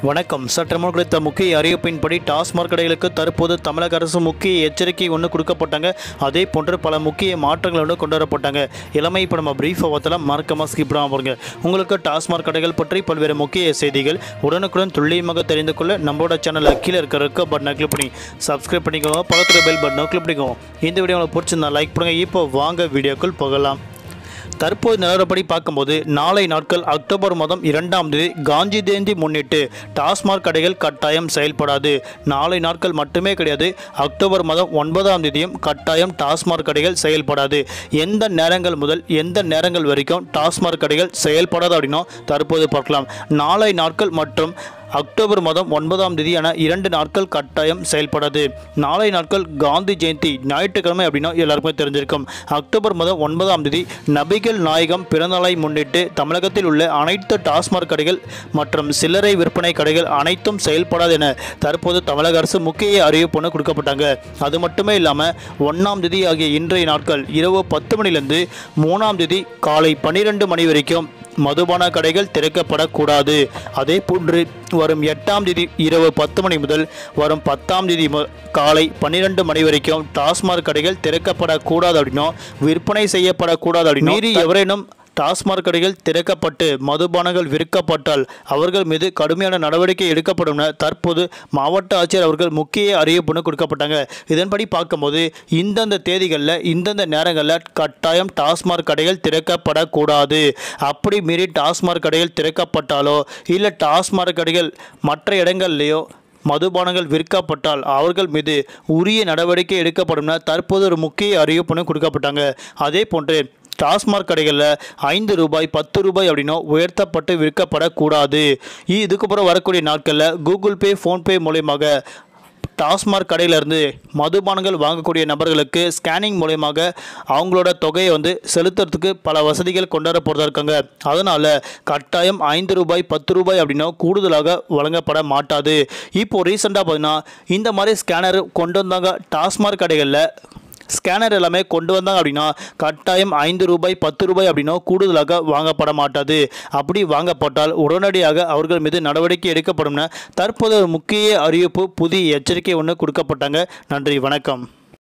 வணக்கம். சற்றமுன் குறித்த முக்கிய அறிவிப்பின்படி டாஸ்மாக் கடைகளுக்கு தற்போது தமிழக அரசு முக்கிய எச்சரிக்கை ஒன்று கொடுக்கப்பட்டாங்க. அதே போன்று பல முக்கிய மாற்றங்கள் ஒன்று கொண்டு வரப்பட்டாங்க. இளமை இப்போ நம்ம பிரீஃபாக பார்த்தலாம், மறக்காம ஸ்கிப் பண்ணாமல் பாருங்க. உங்களுக்கு டாஸ்மாக் கடைகள் பற்றி பல்வேறு முக்கிய செய்திகள் உடனுக்குடன் துல்லியமாக தெரிந்து கொள்ள நம்மளோட சேனலில் கீழே இருக்கிற பட்டனை கிளிக் பண்ணி சப்ஸ்கிரைப் பண்ணிக்கோங்க. பக்கத்தில் பெல் பட்டனை கிளிக் பண்ணிக்கோங்க. இந்த வீடியோ உங்களுக்கு பிடிச்சிருந்தா லைக் பண்ணுங்கள். இப்போ வாங்க வீடியோக்குள் போகலாம். தற்போது நிலவரப்படி பார்க்கும்போது நாளை நாட்கள் அக்டோபர் மாதம் 2ஆம் தேதி காந்தி ஜெயந்தி முன்னிட்டு டாஸ்மாக் கடைகள் கட்டாயம் செயல்படாது. நாளை நாட்கள் மட்டுமே கிடையாது, அக்டோபர் மாதம் 9ஆம் தேதியும் கட்டாயம் டாஸ்மாக் கடைகள் செயல்படாது. எந்த நேரங்கள் முதல் எந்த நேரங்கள் வரைக்கும் டாஸ்மாக் கடைகள் செயல்படாது அப்படின்னா தற்போது பார்க்கலாம். நாளை நாட்கள் மற்றும் அக்டோபர் மாதம் 9ஆம் தேதியான 2 நாட்கள் கட்டாயம் செயல்படாது. நாளை நாட்கள் காந்தி ஜெயந்தி ஞாயிற்றுக்கிழமை அப்படின்னா எல்லாருக்குமே தெரிஞ்சிருக்கும். அக்டோபர் மாதம் 9ஆம் தேதி நபிகள் நாயகம் பிறந்தநாளை முன்னிட்டு தமிழகத்தில் உள்ள அனைத்து டாஸ்மாக் கடைகள் மற்றும் சில்லறை விற்பனை கடைகள் அனைத்தும் செயல்படாது என தற்போது தமிழக அரசு முக்கிய அறிவிப்பு ஒன்று கொடுக்கப்பட்டாங்க. அது மட்டுமே இல்லாமல் 1ஆம் தேதி ஆகிய இன்றைய நாட்கள் இரவு 10 மணிலிருந்து 3ஆம் தேதி காலை 12 மணி வரைக்கும் மதுபான கடைகள் திறக்கப்படக்கூடாது. அதே போன்று வரும் 8ஆம் தேதி இரவு 10 மணி முதல் வரும் 10ஆம் தேதி காலை 12 மணி வரைக்கும் டாஸ்மாக் கடைகள் திறக்கப்படக்கூடாது அப்படின்னா விற்பனை செய்யப்படக்கூடாது அப்படின்னா மீறி எவரேனும் டாஸ்மாக் கடைகள் திறக்கப்பட்டு மதுபானங்கள் விற்கப்பட்டால் அவர்கள் மீது கடுமையான நடவடிக்கை எடுக்கப்படும் என தற்போது மாவட்ட ஆட்சியர் அவர்கள் முக்கிய அறிவிப்புன்னு கொடுக்கப்பட்டாங்க. இதன்படி பார்க்கும்போது இந்தந்த தேதிகளில் இந்தந்த நேரங்களில் கட்டாயம் டாஸ்மாக் கடைகள் திறக்கப்படக்கூடாது. அப்படி மீறி டாஸ்மாக் கடைகள் திறக்கப்பட்டாலோ இல்லை டாஸ்மாக் கடைகள் மற்ற இடங்கள்லையோ மதுபானங்கள் விற்கப்பட்டால் அவர்கள் மீது உரிய நடவடிக்கை எடுக்கப்படும் என தற்போது ஒரு முக்கிய அறிவிப்புன்னு கொடுக்கப்பட்டாங்க. அதே போன்று டாஸ்மாக் கடைகளில் 5 ரூபாய் 10 ரூபாய் அப்படின்னா உயர்த்தப்பட்டு விற்கப்படக்கூடாது. இதுக்கப்புறம் வரக்கூடிய நாட்களில் கூகுள் பே, ஃபோன்பே மூலயமாக டாஸ்மாக் கடையிலிருந்து மதுபானங்கள் வாங்கக்கூடிய நபர்களுக்கு ஸ்கேனிங் மூலயமாக அவங்களோட தொகையை செலுத்துறதுக்கு பல வசதிகள் கொண்டு வர போகிறதா இருக்காங்க. அதனால் கட்டாயம் 5 ரூபாய் 10 ரூபாய் அப்படின்னா கூடுதலாக வழங்கப்பட மாட்டாது. இப்போது ரீசெண்டாக பார்த்தீங்கன்னா இந்த மாதிரி ஸ்கேனர் கொண்டு வந்தாங்க. டாஸ்மாக் கடைகளில் ஸ்கேனர் எல்லாமே கொண்டு வந்தாங்க அப்படின்னா கட்டாயம் 5 ரூபாய் 10 ரூபாய் அப்படின்னா கூடுதலாக வாங்கப்பட மாட்டாது. அப்படி வாங்கப்பட்டால் உடனடியாக அவர்கள் மீது நடவடிக்கை எடுக்கப்படும். தற்போது ஒரு முக்கிய அறிவிப்பு, புதிய எச்சரிக்கை ஒன்று கொடுக்கப்பட்டாங்க. நன்றி, வணக்கம்.